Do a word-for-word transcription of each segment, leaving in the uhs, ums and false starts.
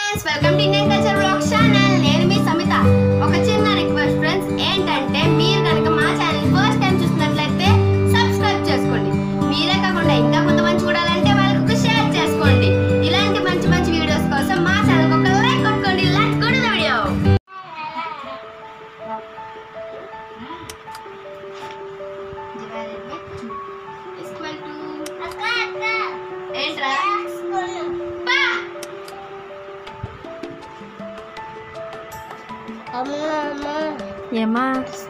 Friends, welcome to Indian culture blog channel. నేను మీ సమిత. ఒక చిన్న రిక్వెస్ట్ ఫ్రెండ్స్, ఏంటంటే మీరు కనుక మా ఛానల్ ఫస్ట్ టైం చూసినట్లయితే సబ్స్క్రైబ్ చేసుకోండి. మీరే కాకుండా ఇంకా కొంతమంది చూడాలంటే వాళ్ళకు షేర్ చేసుకోండి. ఇలాంటి మంచి మంచి వీడియోస్ కోసం మా ఛానల్ ఒక లైక్ కొట్టుకోండి. లైక్ కొట్టు వీడియో. ఏంట్రా ఏమా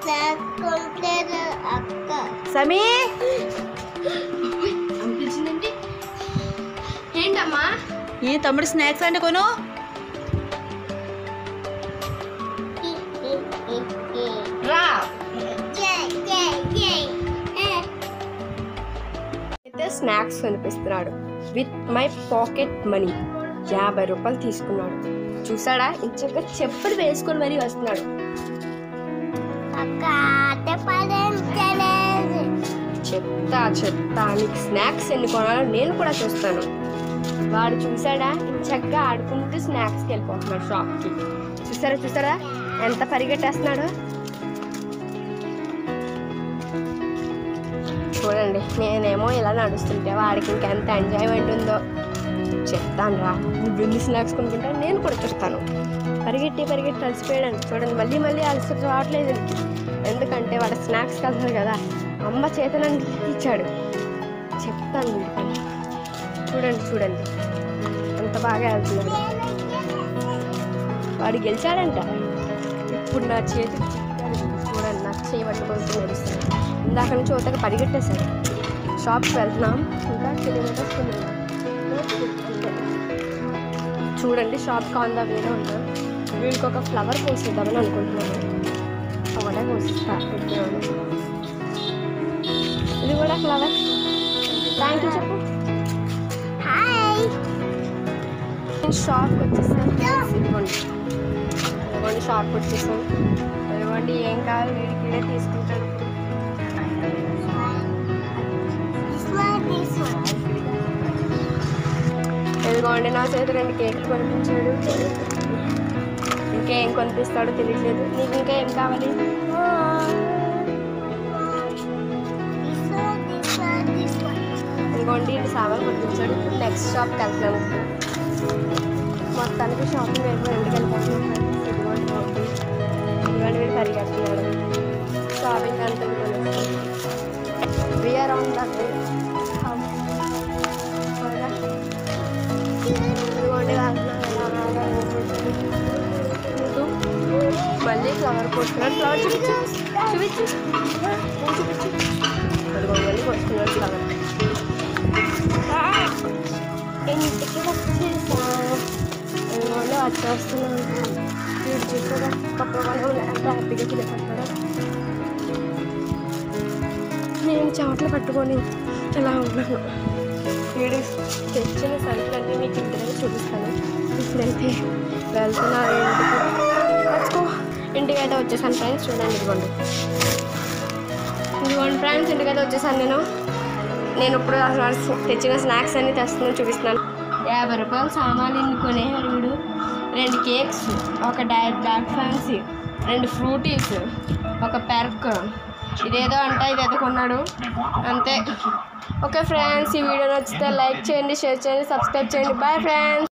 సమీ అనిపించిందండి. ఏంటమ్మా? ఈ తమ్ముడు స్నాక్స్ అంటే కొను. రా అయితే స్నాక్స్ కనిపిస్తున్నాడు విత్ మై పాకెట్ మనీ. యాభై రూపాయలు తీసుకున్నాడు. చూసాడా, ఇంచక్క చెప్పులు వేసుకొని మరీ వస్తున్నాడు. చెప్తా చెప్తా నీకు స్నాక్స్ ఎన్ని కొనాలో నేను కూడా చూస్తాను. వాడు చూసాడా, ఇంచక్కగా ఆడుకుంటూ స్నాక్స్కి వెళ్ళిపోతున్నాడు షాప్కి. చూసారా చూసారా ఎంత పరిగెట్టేస్తున్నాడు. చూడండి, నేనేమో ఇలా నడుస్తుంటే వాడికి ఇంకెంత ఎంజాయ్మెంట్ ఉందో చెప్తాను. రా, నువ్వు ఎన్ని స్నాక్స్ కొనుక్కుంటా నేను కూడా చూస్తాను. పరిగెట్టి పరిగెట్టి అలసిపోయాడు. చూడండి, మళ్ళీ మళ్ళీ అలసి రావట్లేదు. ఎందుకంటే వాడు స్నాక్స్ కలుగుతారు కదా, అమ్మ చేత నన్ను ఇచ్చాడు. చెప్తాను మీరు పని. చూడండి చూడండి ఎంత బాగా వెళ్తున్నాడు. వాడు గెలిచాడంట. ఇప్పుడు నా చేతికి చిక్కాడు. చూడండి, నాకు చేయబట్టుకొని నడుస్తాను. ఇందాక నుంచి ఒకటి పరిగెట్టేశాడు. షాప్కి వెళ్తున్నాం, ఇంకా కిలోమీటర్స్ ఉన్నాం. చూడండి, షాప్ ఆన్ ద వేలో ఉన్నాం. వీడికి ఒక ఫ్లవర్ పోసిద్దామని అనుకుంటున్నాను. ఒకటే పోసిస్తా పెట్టినాను. ఇది కూడా ఫ్లవర్. థ్యాంక్ యూ చెప్పు. హాయ్. నేను షాప్కి వచ్చేసాను. ఇదిగోండి ఇదిగోండి షాప్కి వచ్చేసాను. ఇదిగోండి ఏం కావాలి వీడికి ఇడే తీసుకుంటాను. ఇదిగోండి నా చేతి రెండు కేకులు కొనిపించాడు. ఇంకేం కొనిపిస్తాడో తెలియట్లేదు. నీకు ఇంకా ఏం కావాలి? ఇదిగోండి ఇది సామాన్ కొనిపించాడు. నెక్స్ట్ షాప్కి వెళ్తున్నాను. మొత్తానికి షాపింగ్ వెళ్ళిపోయి ఇంటికి వెళ్ళిపోతున్నాను. ఇదిగోండి ఇదిగోండి వీడు పరిగెడుతున్నాడు. షాపింగ్ అంతా వీఆర్ ఆన్ ద వే. మళ్ళీ ఫ్లవర్ పోస్తున్నాడు. ఫ్లవర్ చూపించు చూపించు చూపించు మళ్ళీ పోస్తున్నాడు ఫ్లవర్. ఇంటికి వచ్చేసాను. వచ్చేస్తున్నాను. వీడు చూసారా పక్కన ఎంత హ్యాపీగా తినేస్తున్నాడు. నేను చెమటలు పట్టుకొని ఇలా ఉన్నాను. వీడు తెచ్చిన సరుకులన్నీ మీకు ఇంటికి చూపిస్తాను. ఇప్పుడైతే వెళ్తున్నా ఇంటికి. ఇంటికి అయితే వచ్చేసాను ఫ్రెండ్స్. చూడండి ఇదిగోండి ఇదిగోండి ఫ్రెండ్స్, ఇంటికైతే వచ్చేసాను. నేను నేను ఇప్పుడు తెచ్చిన స్నాక్స్ అన్నీ తెస్తున్నాను, చూపిస్తున్నాను. యాభై రూపాయలు సామాన్లు కొనేవాడు వీడు. రెండు కేక్స్, ఒక డైట్ బ్లాక్ ఫ్యాన్సీ, రెండు ఫ్రూటీస్, ఒక పెర్క్, ఇదేదో అంటే ఇదేదో కొన్నాడు అంతే. ఓకే ఫ్రెండ్స్, ఈ వీడియో నచ్చితే లైక్ చేయండి, షేర్ చేయండి, సబ్స్క్రైబ్ చేయండి. Bye friends.